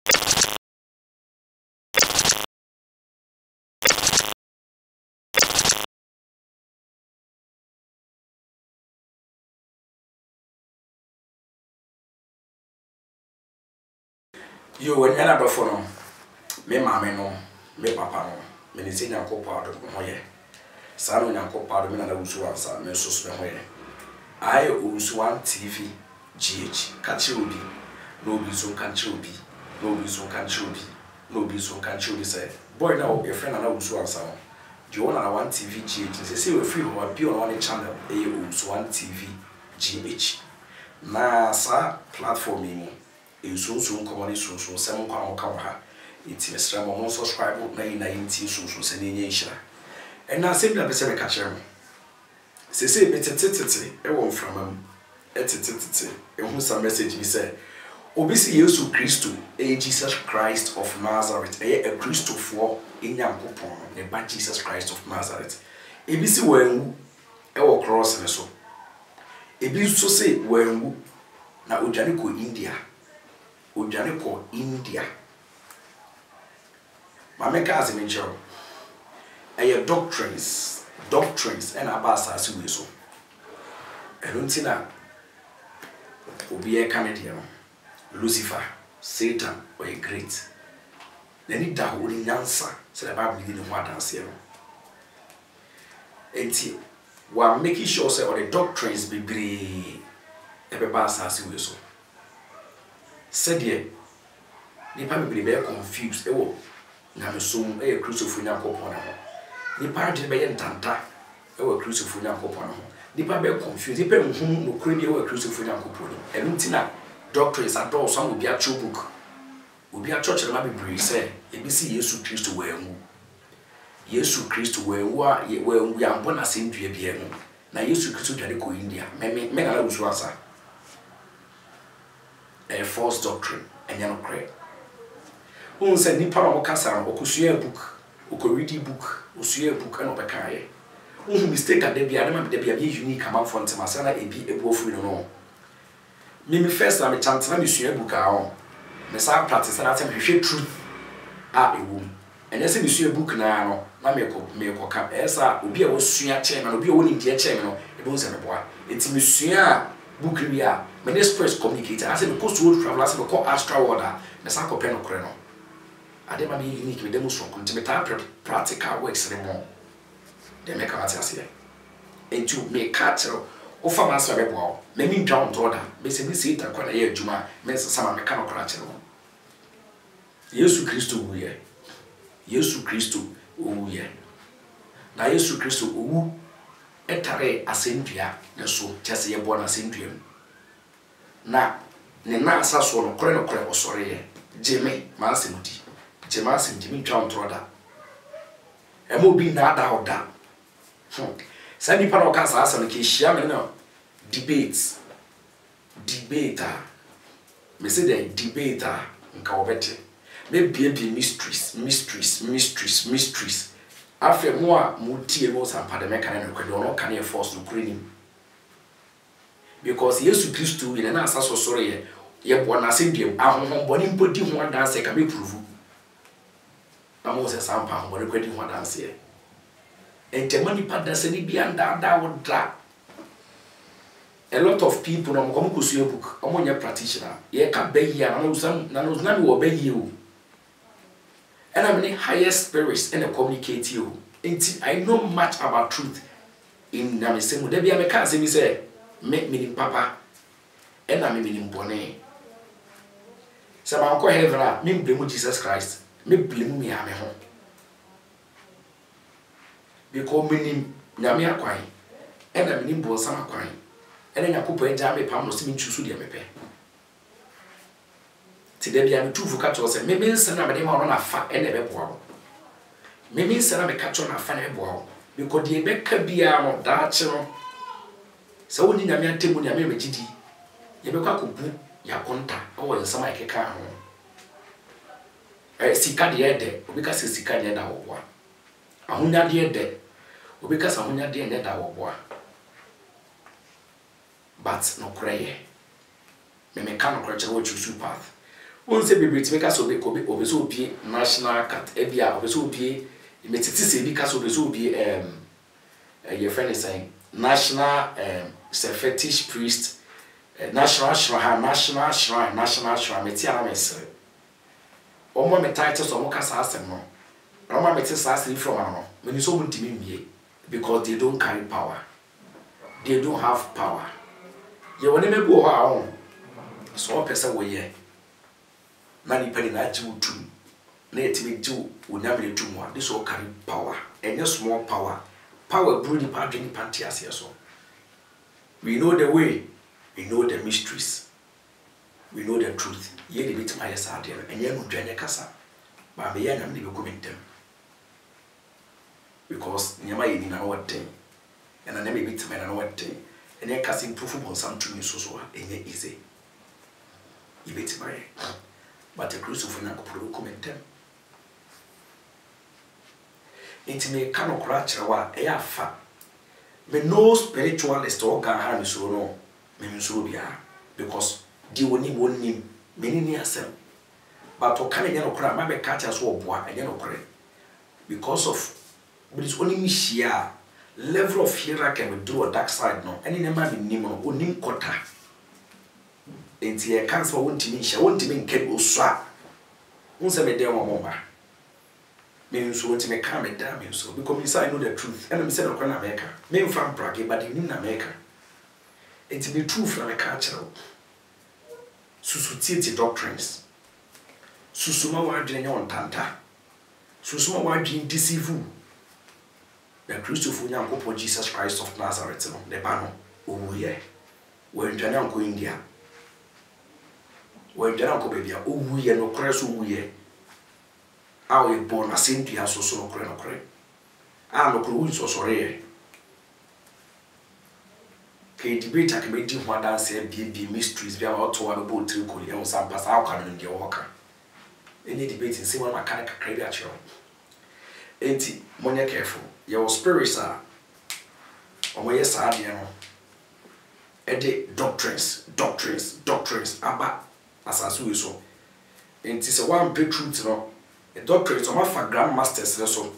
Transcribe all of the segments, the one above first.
You when you're not for no, me mamma no, me papa no, me ni say nyanko pa do mo ye. Sa no nyanko pa do me na Owusu ansa me so so me ho ye. I Owusu TV GH catch obi, no be so catch obi, no be so catch obi, no be so catch obi say. Boy now your friend na Owusu ansa. Do you want TV GH? Say we free ho be on one channel Owusu TV GH. Na sa platform mo so common so some kwa ha it's extra mo subscribe na yinti so se na nya nhira and na sem na pese me ka kire mo se me tete e won from tete e hu some message bi say obi si Yesu Kristo Jesus Christ of Nazareth a Christopher enyankopon ne ba Jesus Christ of Nazareth e bi si wanwu e wo cross ne so e bi so say wanwu na odwane ko India Ojane ko India. Mameka as me job. Eye doctrines and abasa asi we so. Enuntina obi e Canadian Lucifer, Satan or a great. Then it da ho ni nyansa se the Bible dey ho adanse no. Enti we making sure say all the doctrines be e be basa asi we so. Said ye, nipa be confused. Ewo, na me so e Christopher Nyankopon ho. Nipa de be ntanta ewo Christopher Nyankopon ho. Nipa be confused. Nipa nhum no kure bi ewo Christopher Nyankopon. Enu ntina doctrines adore some obi a true book. Obi a church na be bring say e bi si Yesu Kristo wa enwu. Yesu Kristo wa enwu a wa enwu ya mbona sendua bi enwu. Na Yesu Kristo dware ko India. Me na Owusu asa. A false doctrine and you're not correct. Who said Nipa Mokasa, or Kusia book, or read book, or see a book and opakaye. Who mistake at the Biadam, the Bia unique amount from Tamasana, a be a wolf, no know. Mimi first, I'm a chance to see a book. The same practice and I tell you truth at a womb. And as you see a book now, my make cap, as I will be a senior chairman, will be only dear chairman, a bones and a boy. It's Monsieur. Book area, my express communicator. I said the coast road travelers will call astral order, the Sanko Peno Creno. I did my unique with them so continental practical works anymore. They make a matter here. And to make cattle or for master rebel, maybe down to order, basically see that when I hear Juma, means some mechanical cratchel. Yesu Christo, we are. Yesu Christo, we are. Now Yesu Christo, who etare asendua ne so chese ye bona asendua na ne na asaso no kore osore ye jeme ma asemudi jeme asemudi mi twa ontroda e mo bi na ada oda sa ni pa no ka sa asa no ke hia me no debater me say the debater nka obete me bia mysteries after more mutie mo sampa me kan no kwede ono kan e force no krenim because Yesu Kristo ina na asaso soro ye bona asendiem ahonhon boni mpodi ho adanse ka me prove na mo se sampa ho boni kwedi ho adanse e entemani padase ni bia nda wodra a lot of people no ko kusu e book omonya practitioner ye ka bayia na no na wo bayia o. And I'm in the highest spirits and I communicate you. I know much about truth. In Namisemu, there be a mechanism, he said, make me papa, and I'm in Bonnet. So I'm quite heaven, me blame Jesus Christ, me blame me, I'm home. Because me Namia quine, and I'm in Bonsama quine, and then I could put a jam a pound of seeming to suit me. Today, I am too for catch us, and maybe send a name on a fat and a bow. Maybe send a catch on a fan and bow, because the Becca be a that channel. So, when you are table, you are maybe GD, you become book your contact or some like a car. I see Cadia there, because it's Cadia that war. I won't have dear there, because I won't have dear that war. But no cray. Me cannot crash what you path. Won say be to make us obe so be national cat ebia obe so be metiti say bi ka so obe so be your friend is saying national fetish priest national shrine meti ana mesre omo me title so mo kasa asem no omo meti sa asem from ano me so mo ntimi mie because they don't carry power, they don't have power. You want me go ho so person we here mani pani na jiwu tum na etimi jiwu unyamle tum wa this all carry power and small power brew the power drink panty as so. We know the way, we know the mysteries, we know the truth. Ye the bit my side and ye no join kasa but me yan am be comment them because nyama ye ni na what thing and I never bit my na what thing and ye kasa improve on some to me so and easy you bit my but the cruise of na ko comment them intime kano kura chirawa e afa me no spiritualist or gan me so no me so bia because di woni me ni asem but o kan no kura ma be catch so oboa enye no kure because of but it's only me share level of hierarchy we do a dark side no any nema be nim no onim kota enti e kan so wontimi hia wontimi nke osua unse me dem mo ba me so want me come down me so because I know the truth and me say no na America me from Prague but you na America it be true from a culture susu doctrines susuma wa dwen on tanta susuma wa dwen deceive the Christopher Nyankopon Jesus Christ of Nazareth no the bano owuye we dwen anko India we dwen anko bebia owuye no kreso owuye awe born asinti ha so no kre no kro so sorry ke debate ke be di ho dance bi mysteries bi about to one about three koli e sam pass how can ndie wo ka any debate in same mechanic kakra bi a chiro enti monye careful your spirits are omo yes ade no e de doctrines aba asasu we so enti se one big truth no a doctrines of my grandmasters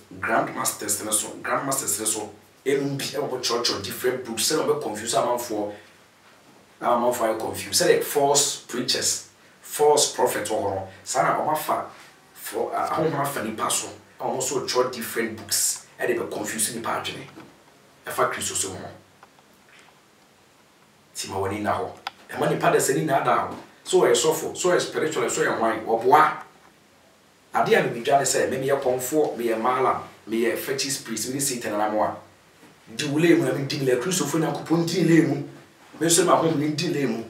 in church or different books, say about confused amount for confused. Say false preachers, false prophets or sana or my for I don't have any pastor. Also church different books and they were confusing the pagine. A factory so more. Tima wani now. And money part is any down. So a soulful, so a spiritual, so a wine or bois. Adia me bidwane say me ye pomfo me ye mala me ye fetish priest me Satan na mo a di wule mu na me di le Christopher Nyankopon di le mu me so ma ho me di le mu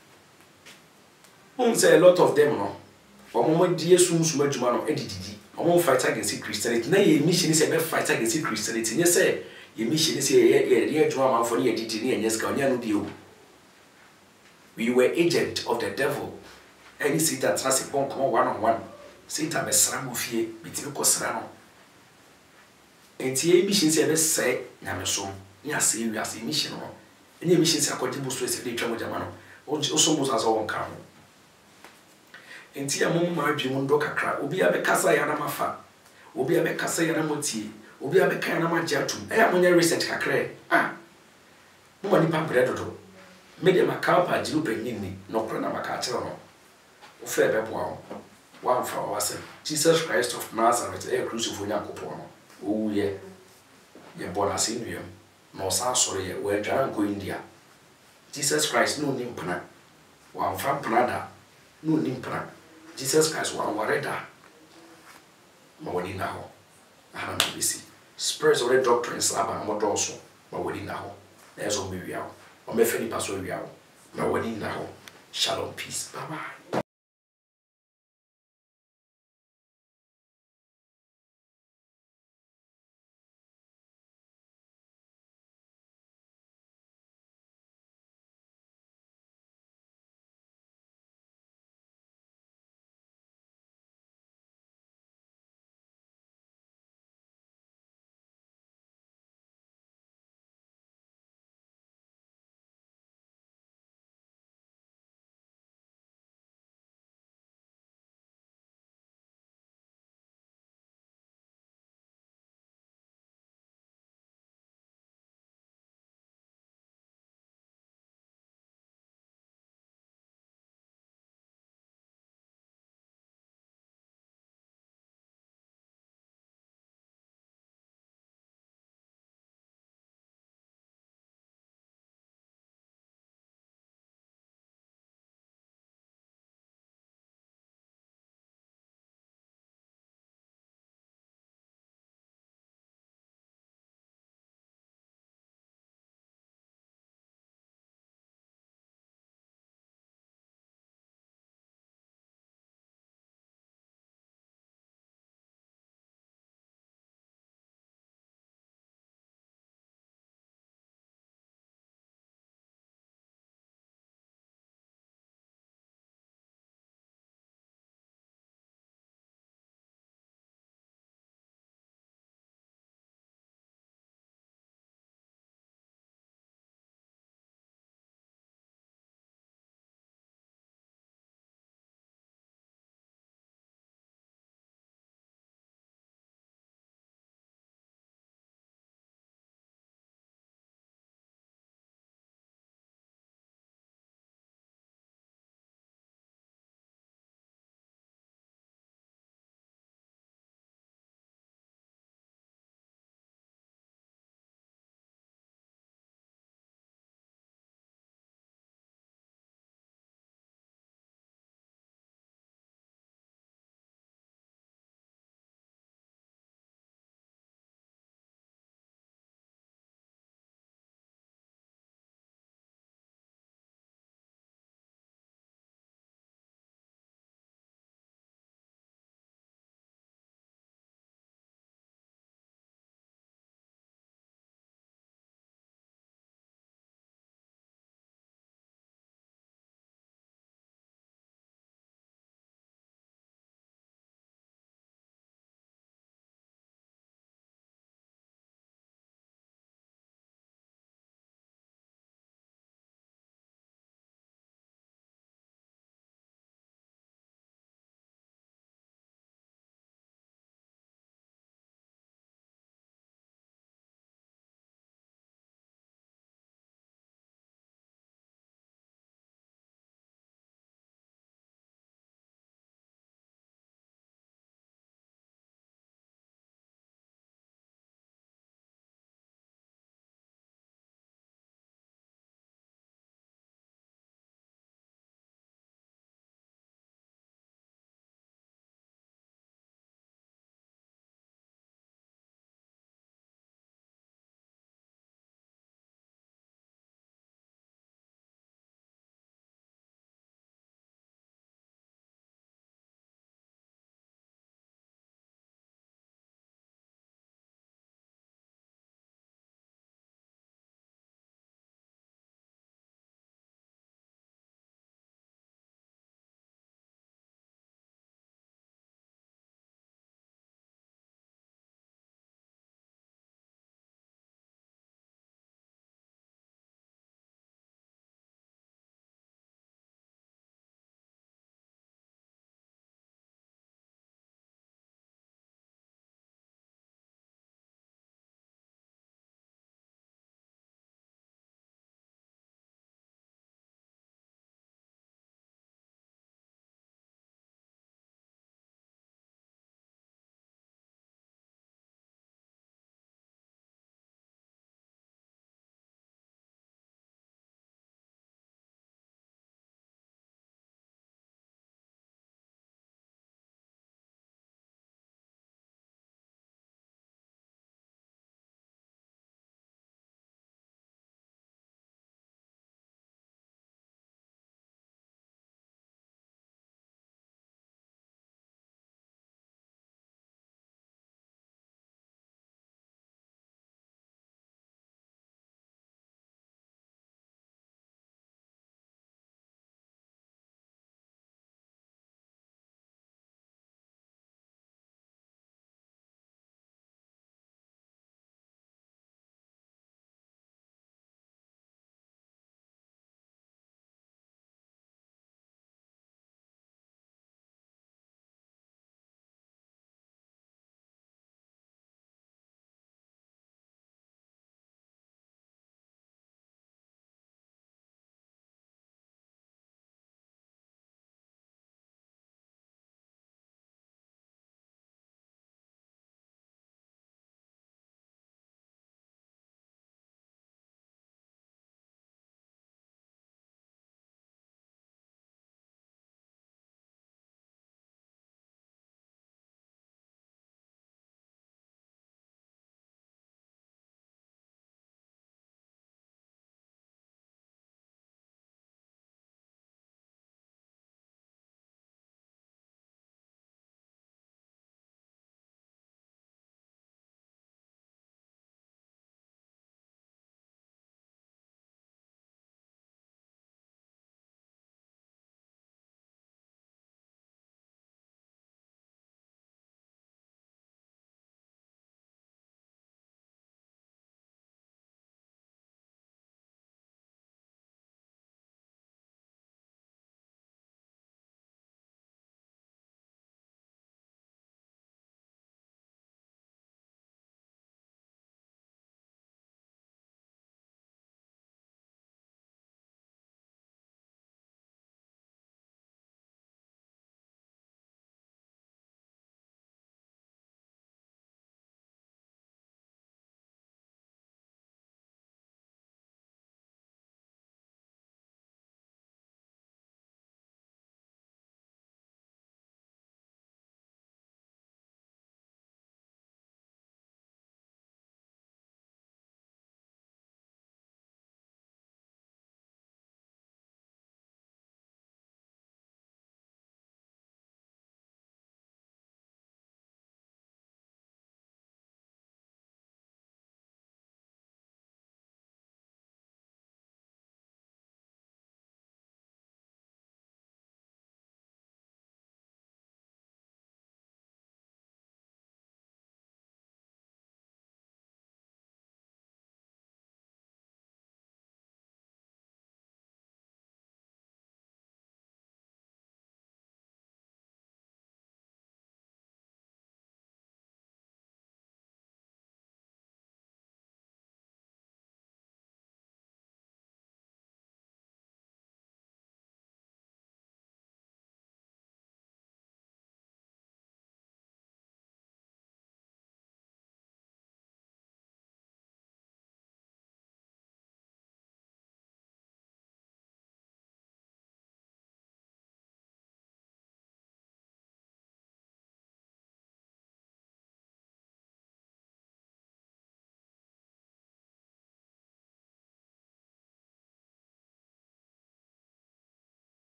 say a lot of them no omo di Yesu nsum adwuma no edididi omo fight against Christianity na ye mission say be fight against Christianity nye say ye mission say ye adwuma man for ye didi ne nye ska onya no dio we were agent of the devil any Satan trust bon come one on one Satan be sram ofie bitimi ko sra no enti e mission se be say nyame so nya se wi ase mission no enya mission se akodi bu so se de twa mo jama no o so mo sa so won ka ho enti ya mo ma adwi mo ndo kakra obi a be kasa ya na mafa obi a be kasa ya na motie obi a be kan na majatum e ya mo nya research kakra mo ma ni pa bredo do me de makapa jiru panyin ni no kro na maka kire no o fe be bo one for ourselves. Jesus Christ of Nazareth, a crucified Nyankopon. Oh, ye born as in him, no sorry, where Jan go India. Jesus Christ, no nimpana. One from Prada, no nimpana. Jesus Christ, one wareda. Mawani now. I don't be see. Spurs or doctrines, Abba, and what also. Mawani now. There's a miriam. Or me feni paso riao. Mawani now. Shalom, peace. Bye bye.